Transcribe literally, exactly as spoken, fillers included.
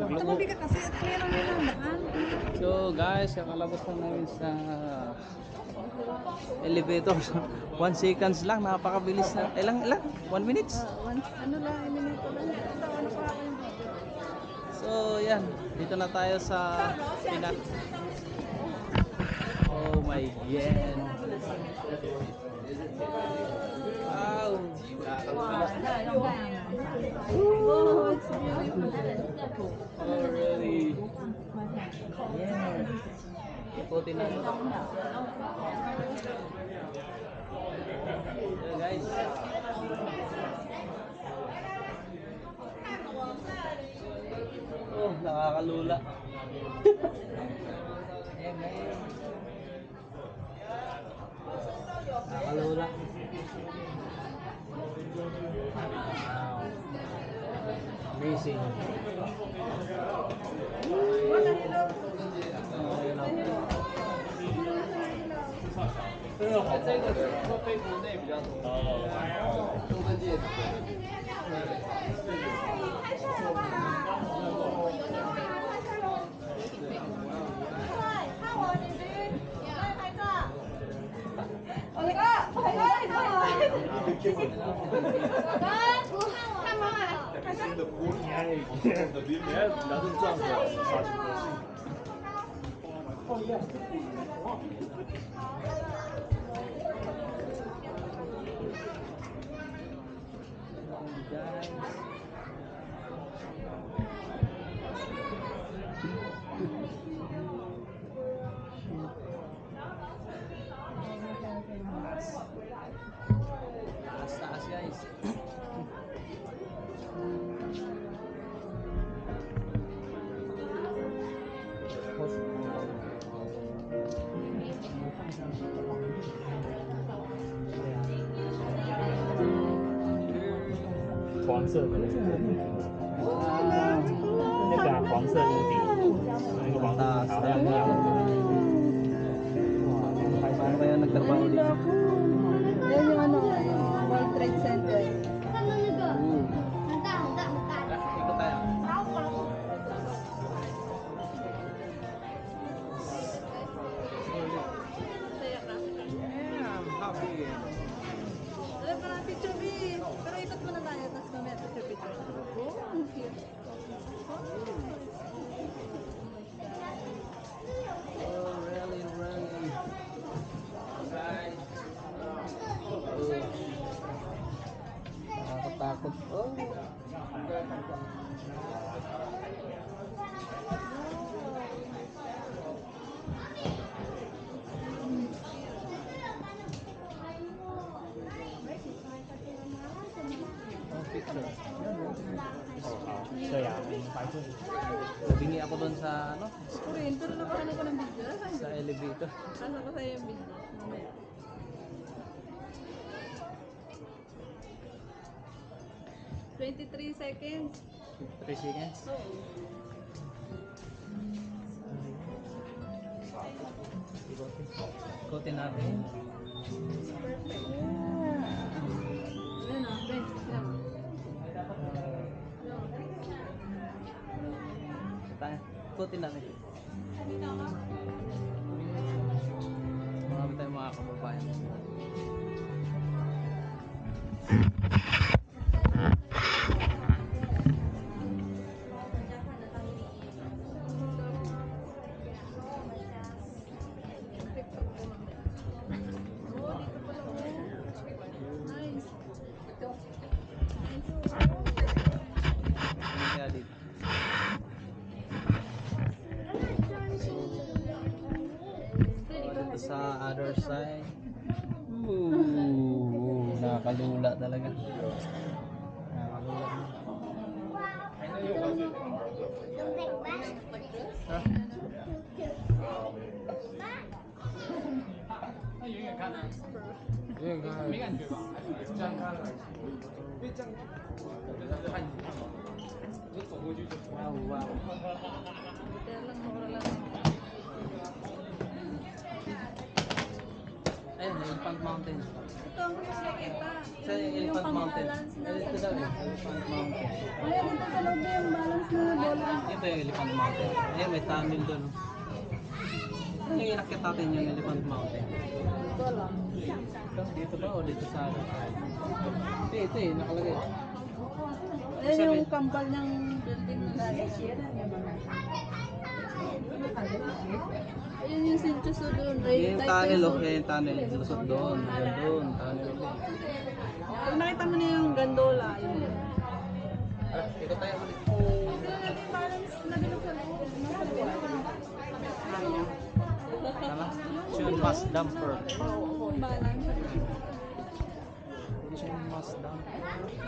Mabigat kasi at meron yung nandaan. So guys, kakalabas na namin sa elevator. One seconds lang, napakabilis na. Ilang, ilang? One minutes? Ah, one, ano lang, i minuto lang. Ito, ano pa ako yung video. So yan, dito na tayo sa pinak. Oh my god. Wow. Oh, it's beautiful. Oh really? Yeah. Ikutin na. So guys. Oh, nakakalula. Ayan guys. Nakakalula. Wow. Amazing. Taas-taas guys. 黄色的，那个啊黄色屋顶，那个黄色好像不一样。 Paano kayo nagtrabaho dito? Yan yung ano, World Trade Center. Ooh. Ikot tayo. Yeah, I'm happy. Alam ka na, picture B. Pero ikot muna tayo, tapos mamaya picture picture. Oh, ang cute. Oh, really, really. Guys. Oh. Nakakatakot. Oh. Oh, picture. 对呀，白色。 Nabingi ako doon sa ano, Kurin, pero nakahanap ko ng video. sa elevator. Ano ko sa'yo yung video? Mamaya. twenty-three seconds. three seconds. Ikutin natin. Ayan o, best. Yan. Tayo. Ikutin natin. Marami tayong mga kababayan. Oh, dito pala. Nice. Ano kaya dito? Oh, dito sa other side. Ooh, nakakalula talaga. Nakakalula. Ha? Wow, wow. Bitter lang, mura lang. Ayun, Elephant Mountain. Ito ang gusto nakita. Sa Elephant Mountain. pang-balance na Ito sa daw eh, Elephant Mountain. Ayan, dito sa loob yung balance na bola. Ito yung Elephant Mountain. Ayan, may tunnel doon. Ano yung inakit natin yung Elephant Mountain? Ito lang. Dito ba o dito sa ano? Ito, ito eh, nakalagay. Ayan yung kambal ng building na dati. Ayan yung sinchus doon. Yan yung tunnel, oh. Yan yung tunnel. Lusot doon. Yan doon. Tunnel ulit. Pag nakita mo na yung gandola, yun. Ikot tayo ulit. Tama? Chun Mas Dumper. Balance. Chun Mas Dumper.